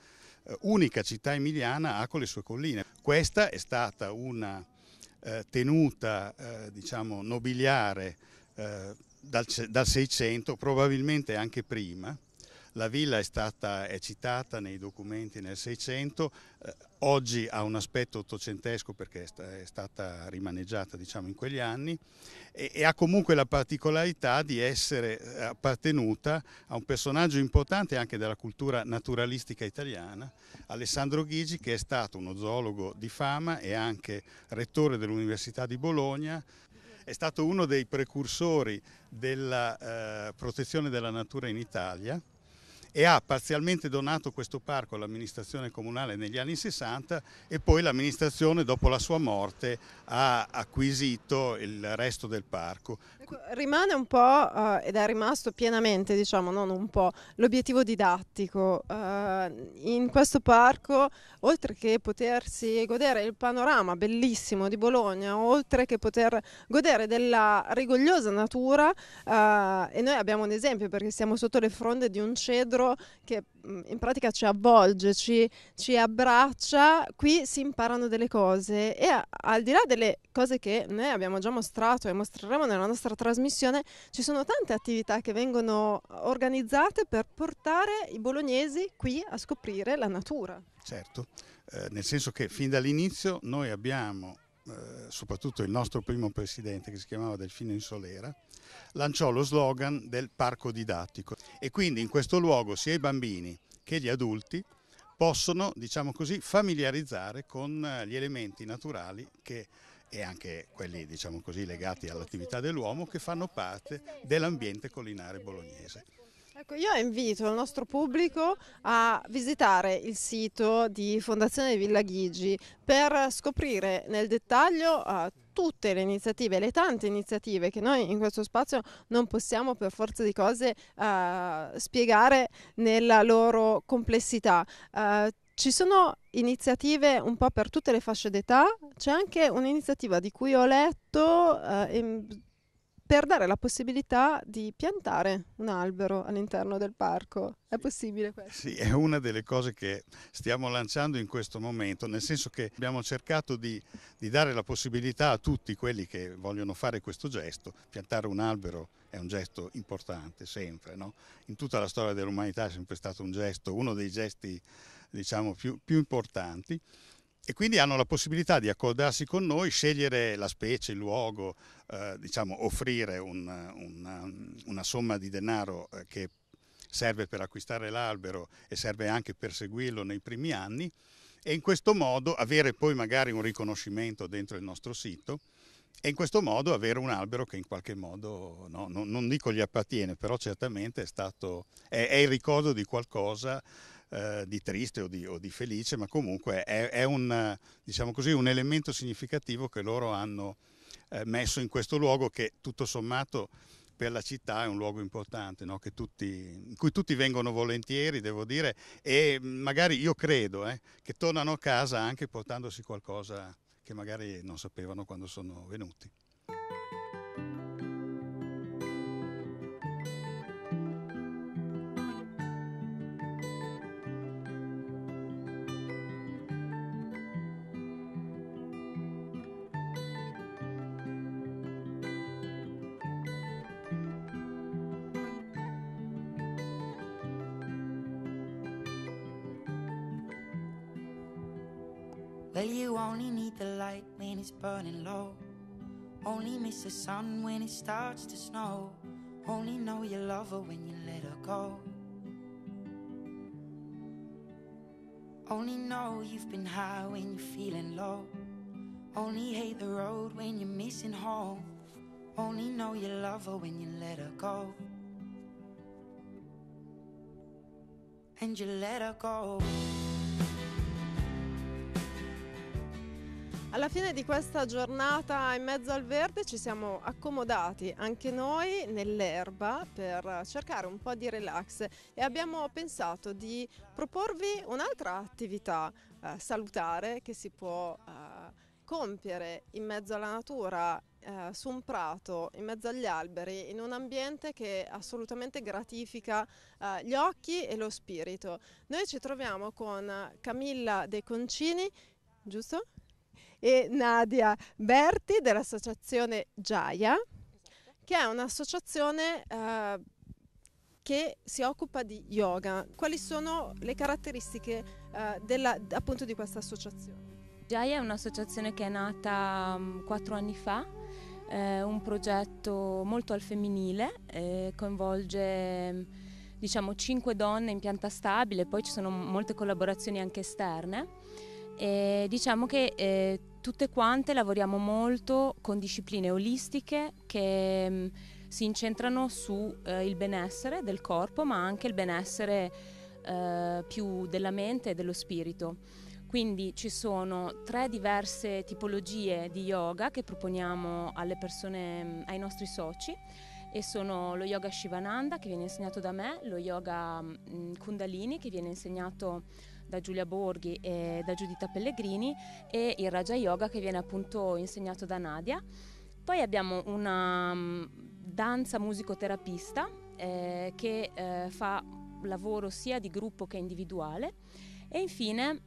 unica città emiliana ha con le sue colline. Questa è stata una tenuta diciamo nobiliare dal 600, probabilmente anche prima. La villa è citata nei documenti nel 600, oggi ha un aspetto ottocentesco perché è stata rimaneggiata diciamo in quegli anni e ha comunque la particolarità di essere appartenuta a un personaggio importante anche della cultura naturalistica italiana, Alessandro Ghigi, che è stato uno zoologo di fama e anche rettore dell'Università di Bologna. È stato uno dei precursori della protezione della natura in Italia e ha parzialmente donato questo parco all'amministrazione comunale negli anni 60 e poi l'amministrazione dopo la sua morte ha acquisito il resto del parco. Rimane un po' ed è rimasto pienamente, diciamo, non un po', l'obiettivo didattico. In questo parco, oltre che potersi godere il panorama bellissimo di Bologna, oltre che poter godere della rigogliosa natura, e noi abbiamo un esempio perché siamo sotto le fronde di un cedro che in pratica ci avvolge, ci abbraccia, qui si imparano delle cose e al di là delle cose che noi abbiamo già mostrato e mostreremo nella nostra trasmissione, ci sono tante attività che vengono organizzate per portare i bolognesi qui a scoprire la natura. Certo, nel senso che fin dall'inizio noi abbiamo, soprattutto il nostro primo presidente che si chiamava Delfino Insolera, lanciò lo slogan del parco didattico e quindi in questo luogo sia i bambini che gli adulti possono, diciamo così, familiarizzare con gli elementi naturali e anche quelli, diciamo così, legati all'attività dell'uomo che fanno parte dell'ambiente collinare bolognese. Ecco, io invito il nostro pubblico a visitare il sito di Fondazione Villa Ghigi per scoprire nel dettaglio tutte le iniziative, le tante iniziative che noi in questo spazio non possiamo per forza di cose spiegare nella loro complessità. Ci sono iniziative un po' per tutte le fasce d'età, c'è anche un'iniziativa di cui ho letto per dare la possibilità di piantare un albero all'interno del parco. È possibile questo? Sì, è una delle cose che stiamo lanciando in questo momento, nel senso che abbiamo cercato di dare la possibilità a tutti quelli che vogliono fare questo gesto. Piantare un albero è un gesto importante, sempre, no? In tutta la storia dell'umanità è sempre stato un gesto, uno dei gesti, diciamo, più importanti. E quindi hanno la possibilità di accordarsi con noi, scegliere la specie, il luogo, diciamo, offrire una somma di denaro che serve per acquistare l'albero e serve anche per seguirlo nei primi anni e in questo modo avere poi magari un riconoscimento dentro il nostro sito e in questo modo avere un albero che in qualche modo, no, non dico gli appartiene, però certamente è il ricordo di qualcosa di triste o di felice, ma comunque è un, diciamo così, un elemento significativo che loro hanno messo in questo luogo che tutto sommato per la città è un luogo importante, no? In cui tutti vengono volentieri, devo dire, e magari io credo che tornano a casa anche portandosi qualcosa che magari non sapevano quando sono venuti. Well, you only need the light when it's burning low. Only miss the sun when it starts to snow. Only know you love her when you let her go. Only know you've been high when you're feeling low. Only hate the road when you're missing home. Only know you love her when you let her go. And you let her go. Alla fine di questa giornata in mezzo al verde ci siamo accomodati anche noi nell'erba per cercare un po' di relax e abbiamo pensato di proporvi un'altra attività salutare che si può compiere in mezzo alla natura, su un prato, in mezzo agli alberi, in un ambiente che assolutamente gratifica gli occhi e lo spirito. Noi ci troviamo con Camilla De Concini, giusto? E Nadia Berti dell'associazione Gaia, che è un'associazione che si occupa di yoga. Quali sono le caratteristiche appunto di questa associazione? Gaia è un'associazione che è nata 4 anni fa, un progetto molto al femminile, coinvolge diciamo 5 donne in pianta stabile, poi ci sono molte collaborazioni anche esterne e diciamo che tutte quante lavoriamo molto con discipline olistiche che si incentrano su il benessere del corpo, ma anche il benessere più della mente e dello spirito. Quindi ci sono 3 diverse tipologie di yoga che proponiamo alle persone, ai nostri soci, e sono lo yoga Shivananda che viene insegnato da me, lo yoga Kundalini che viene insegnato da Giulia Borghi e da Giuditta Pellegrini, e il Raja Yoga che viene appunto insegnato da Nadia. Poi abbiamo una danza musicoterapista che fa lavoro sia di gruppo che individuale, e infine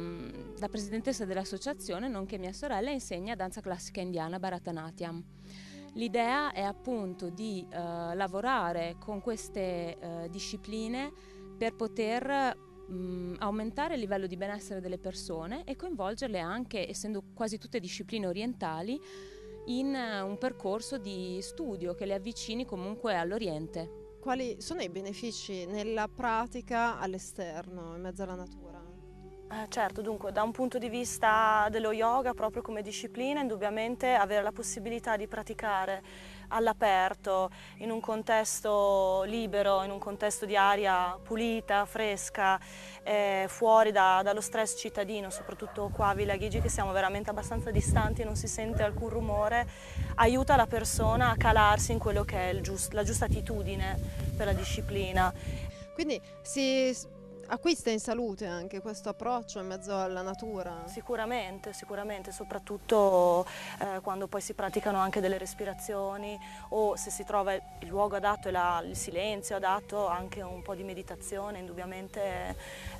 la presidentessa dell'associazione, nonché mia sorella, insegna danza classica indiana Bharatanatyam. L'idea è appunto di lavorare con queste discipline per poter aumentare il livello di benessere delle persone e coinvolgerle anche, essendo quasi tutte discipline orientali, in un percorso di studio che le avvicini comunque all'Oriente. Quali sono i benefici nella pratica all'esterno, in mezzo alla natura? Certo, dunque da un punto di vista dello yoga, proprio come disciplina, indubbiamente avere la possibilità di praticare all'aperto, in un contesto libero, in un contesto di aria pulita, fresca, fuori dallo stress cittadino, soprattutto qua a Villa Ghigi che siamo veramente abbastanza distanti e non si sente alcun rumore, aiuta la persona a calarsi in quello che è la giusta attitudine per la disciplina. Quindi si acquista in salute anche questo approccio in mezzo alla natura? Sicuramente, soprattutto quando poi si praticano anche delle respirazioni, o se si trova il luogo adatto e il silenzio adatto, anche un po' di meditazione, indubbiamente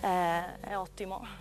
è ottimo.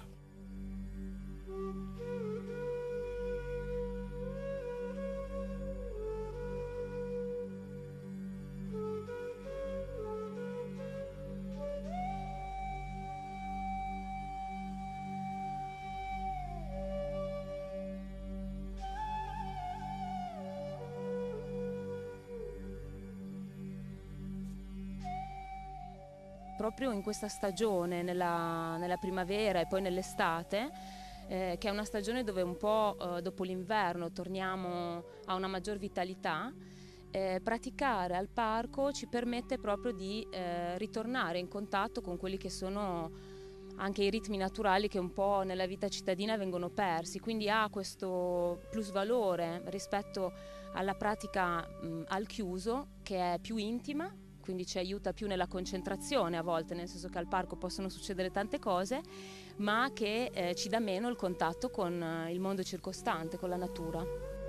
Proprio in questa stagione, nella primavera e poi nell'estate, che è una stagione dove un po' dopo l'inverno torniamo a una maggior vitalità, praticare al parco ci permette proprio di ritornare in contatto con quelli che sono anche i ritmi naturali che un po' nella vita cittadina vengono persi, quindi ha questo plusvalore rispetto alla pratica al chiuso, che è più intima, quindi ci aiuta più nella concentrazione a volte, nel senso che al parco possono succedere tante cose, ma che ci dà meno il contatto con il mondo circostante, con la natura.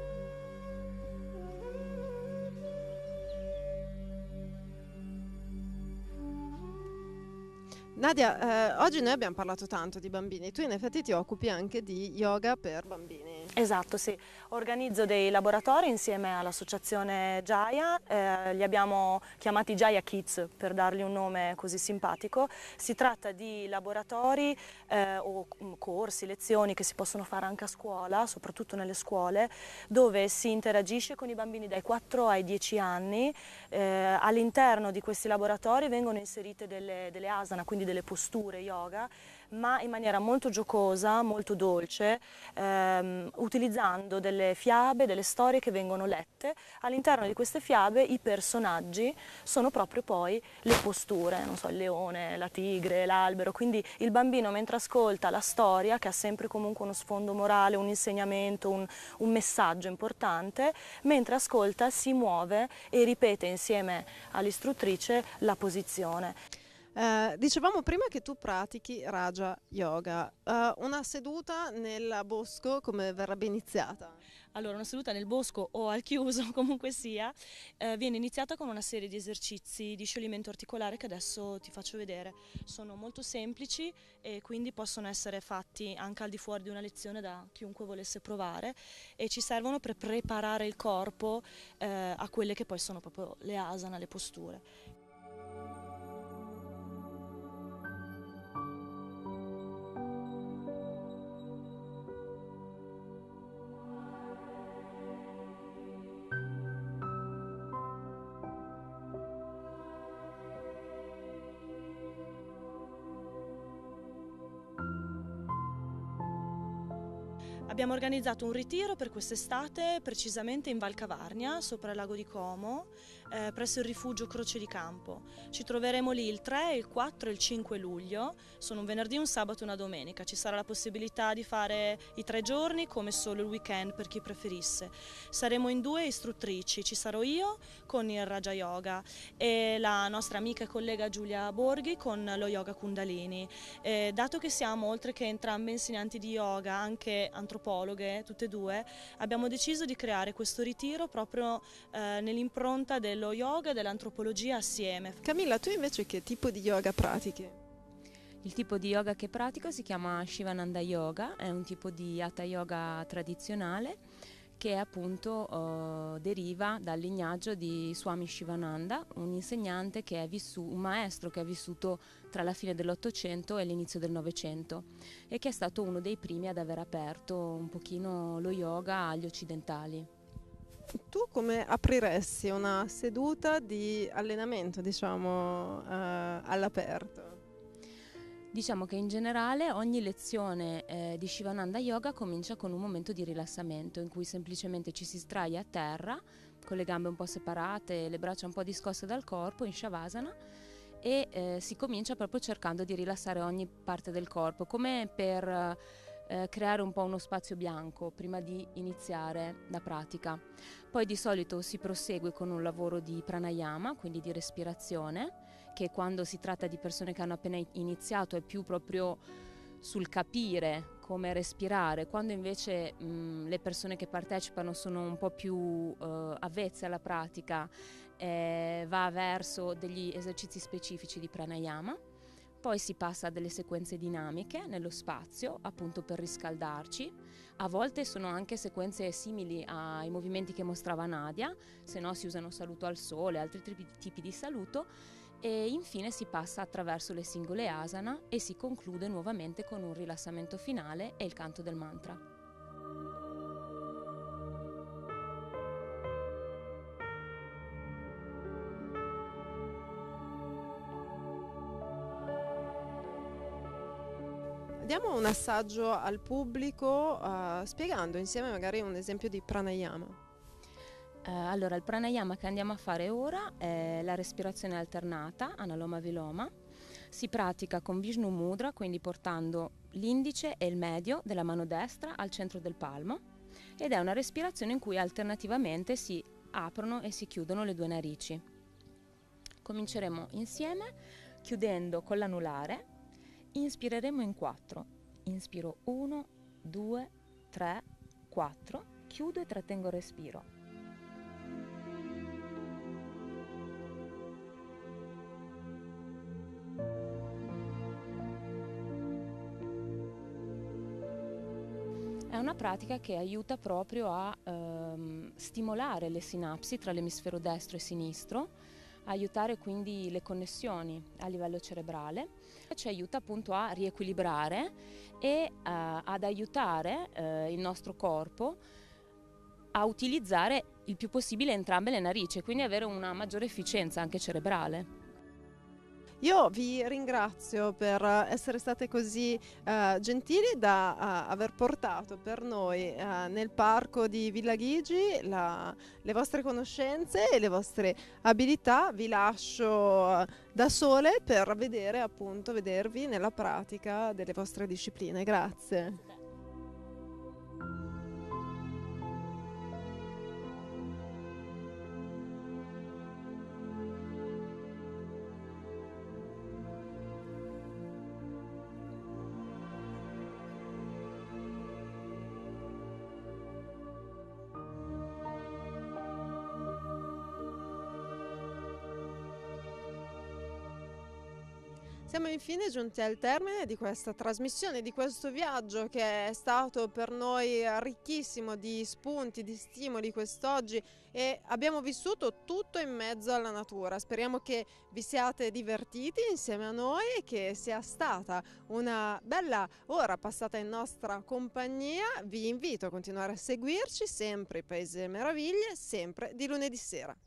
Nadia, oggi noi abbiamo parlato tanto di bambini, tu in effetti ti occupi anche di yoga per bambini. Esatto, sì. Organizzo dei laboratori insieme all'associazione Gaia, li abbiamo chiamati Gaia Kids per dargli un nome così simpatico. Si tratta di laboratori o corsi, lezioni che si possono fare anche a scuola, soprattutto nelle scuole, dove si interagisce con i bambini dai 4 ai 10 anni. All'interno di questi laboratori vengono inserite delle asana, quindi delle posture yoga, ma in maniera molto giocosa, molto dolce, utilizzando delle fiabe, delle storie che vengono lette. All'interno di queste fiabe i personaggi sono proprio poi le posture, non so, il leone, la tigre, l'albero, quindi il bambino mentre ascolta la storia, che ha sempre comunque uno sfondo morale, un insegnamento, un messaggio importante, mentre ascolta si muove e ripete insieme all'istruttrice la posizione. Dicevamo prima che tu pratichi Raja Yoga. Una seduta nel bosco come verrebbe iniziata? Allora, una seduta nel bosco o al chiuso, comunque sia, viene iniziata con una serie di esercizi di scioglimento articolare che adesso ti faccio vedere. Sono molto semplici e quindi possono essere fatti anche al di fuori di una lezione da chiunque volesse provare, e ci servono per preparare il corpo a quelle che poi sono proprio le asana, le posture. Abbiamo organizzato un ritiro per quest'estate, precisamente in Val Cavarnia, sopra il lago di Como, presso il rifugio Croce di Campo. Ci troveremo lì il 3, il 4 e il 5 luglio, sono un venerdì, un sabato e una domenica. Ci sarà la possibilità di fare i 3 giorni come solo il weekend per chi preferisse. Saremo in 2 istruttrici, ci sarò io con il Raja Yoga e la nostra amica e collega Giulia Borghi con lo Yoga Kundalini. Dato che siamo, oltre che entrambe insegnanti di yoga, anche antropologhe, tutte e due, abbiamo deciso di creare questo ritiro proprio nell'impronta dello yoga e dell'antropologia assieme. Camilla, tu invece che tipo di yoga pratichi? Il tipo di yoga che pratico si chiama Shivananda Yoga, è un tipo di Hatha Yoga tradizionale che appunto deriva dal lignaggio di Swami Shivananda, un insegnante che è un maestro che è vissuto tra la fine dell'Ottocento e l'inizio del Novecento e che è stato uno dei primi ad aver aperto un pochino lo yoga agli occidentali. Tu come apriresti una seduta di allenamento, diciamo, all'aperto? Diciamo che in generale ogni lezione di Shivananda Yoga comincia con un momento di rilassamento in cui semplicemente ci si sdraia a terra con le gambe un po' separate, le braccia un po' discoste dal corpo in Shavasana e si comincia proprio cercando di rilassare ogni parte del corpo, come per creare un po' uno spazio bianco prima di iniziare la pratica. Poi di solito si prosegue con un lavoro di pranayama, quindi di respirazione, che quando si tratta di persone che hanno appena iniziato è più proprio sul capire come respirare, quando invece le persone che partecipano sono un po' più avvezze alla pratica, va verso degli esercizi specifici di pranayama. Poi si passa a delle sequenze dinamiche nello spazio, appunto per riscaldarci. A volte sono anche sequenze simili ai movimenti che mostrava Nadia, se no si usano saluto al sole, altri tipi di saluto. E infine si passa attraverso le singole asana e si conclude nuovamente con un rilassamento finale e il canto del mantra. Diamo un assaggio al pubblico spiegando insieme magari un esempio di pranayama. Allora, il pranayama che andiamo a fare ora è la respirazione alternata, Analoma Viloma. Si pratica con Vishnu Mudra, quindi portando l'indice e il medio della mano destra al centro del palmo, ed è una respirazione in cui alternativamente si aprono e si chiudono le due narici. Cominceremo insieme chiudendo con l'anulare, inspireremo in 4, inspiro 1, 2, 3, 4, chiudo e trattengo il respiro. È una pratica che aiuta proprio a stimolare le sinapsi tra l'emisfero destro e sinistro, aiutare quindi le connessioni a livello cerebrale, ci aiuta appunto a riequilibrare e ad aiutare il nostro corpo a utilizzare il più possibile entrambe le narici, quindi avere una maggiore efficienza anche cerebrale. Io vi ringrazio per essere state così gentili da aver portato per noi nel parco di Villa Ghigi le vostre conoscenze e le vostre abilità. Vi lascio da sole per vedervi nella pratica delle vostre discipline. Grazie. Siamo infine giunti al termine di questa trasmissione, di questo viaggio che è stato per noi ricchissimo di spunti, di stimoli quest'oggi, e abbiamo vissuto tutto in mezzo alla natura. Speriamo che vi siate divertiti insieme a noi e che sia stata una bella ora passata in nostra compagnia. Vi invito a continuare a seguirci, sempre Paese Meraviglie, sempre di lunedì sera.